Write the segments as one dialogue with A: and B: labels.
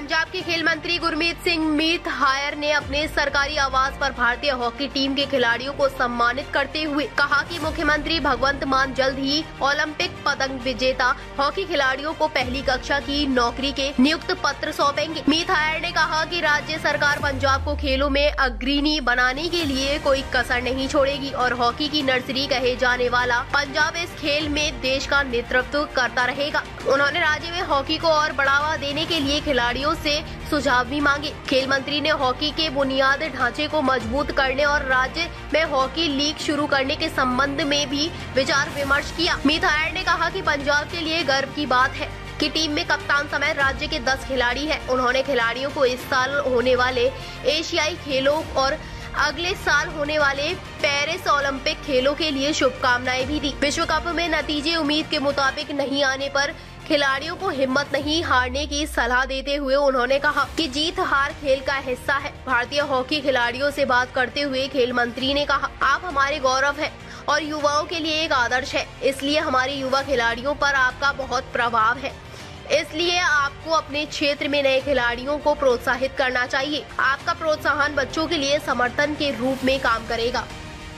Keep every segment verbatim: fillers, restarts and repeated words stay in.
A: पंजाब के खेल मंत्री गुरमीत सिंह मीत हायर ने अपने सरकारी आवास पर भारतीय हॉकी टीम के खिलाड़ियों को सम्मानित करते हुए कहा कि मुख्यमंत्री भगवंत मान जल्द ही ओलंपिक पदक विजेता हॉकी खिलाड़ियों को पहली कक्षा की नौकरी के नियुक्त पत्र सौंपेंगे। मीत हायर ने कहा कि राज्य सरकार पंजाब को खेलों में अग्रणी बनाने के लिए कोई कसर नहीं छोड़ेगी और हॉकी की नर्सरी कहे जाने वाला पंजाब इस खेल में देश का नेतृत्व करता रहेगा। उन्होंने राज्य में हॉकी को और बढ़ावा देने के लिए खिलाड़ियों से सुझाव भी मांगे। खेल मंत्री ने हॉकी के बुनियादी ढांचे को मजबूत करने और राज्य में हॉकी लीग शुरू करने के संबंध में भी विचार विमर्श किया। मीत हायर ने कहा कि पंजाब के लिए गर्व की बात है कि टीम में कप्तान समेत राज्य के दस खिलाड़ी हैं। उन्होंने खिलाड़ियों को इस साल होने वाले एशियाई खेलों और अगले साल होने वाले पेरिस ओलंपिक खेलों के लिए शुभकामनाएं भी दी। विश्व कप में नतीजे उम्मीद के मुताबिक नहीं आने पर खिलाड़ियों को हिम्मत नहीं हारने की सलाह देते हुए उन्होंने कहा कि जीत हार खेल का हिस्सा है। भारतीय हॉकी खिलाड़ियों से बात करते हुए खेल मंत्री ने कहा, आप हमारे गौरव हैं और युवाओं के लिए एक आदर्श है, इसलिए हमारे युवा खिलाड़ियों पर आपका बहुत प्रभाव है, इसलिए आपको अपने क्षेत्र में नए खिलाड़ियों को प्रोत्साहित करना चाहिए। आपका प्रोत्साहन बच्चों के लिए समर्थन के रूप में काम करेगा।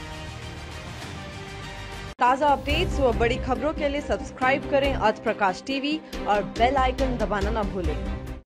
B: ताज़ा अपडेट्स व बड़ी खबरों के लिए सब्सक्राइब करें आज प्रकाश टीवी और बेल आइकन दबाना न भूलें।